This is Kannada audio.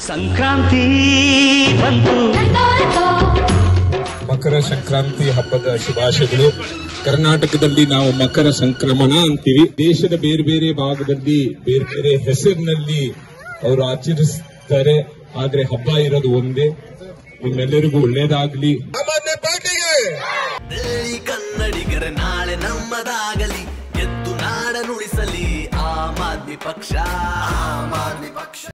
ಸಂಕ್ರಾಂತಿ ಬಂತು. ಮಕರ ಸಂಕ್ರಾಂತಿ ಹಬ್ಬದ ಶುಭಾಶಯಗಳು. ಕರ್ನಾಟಕದಲ್ಲಿ ನಾವು ಮಕರ ಸಂಕ್ರಮಣ ಅಂತೀವಿ. ದೇಶದ ಬೇರೆ ಬೇರೆ ಭಾಗದಲ್ಲಿ ಬೇರೆ ಬೇರೆ ಹೆಸರಿನಲ್ಲಿ ಅವರು ಆಚರಿಸ್ತಾರೆ. ಆದ್ರೆ ಹಬ್ಬ ಇರೋದು ಒಂದೇ. ನಿಮ್ಮೆಲ್ಲರಿಗೂ ಒಳ್ಳೇದಾಗ್ಲಿ. ಕನ್ನಡಿಗರ ನಾಳೆ ನಮ್ಮದಾಗಲಿ, ಎದ್ದು ನಾಡ ನುಡಿಸಲಿ ಆಮ್ ಆದ್ಮಿ ಪಕ್ಷ.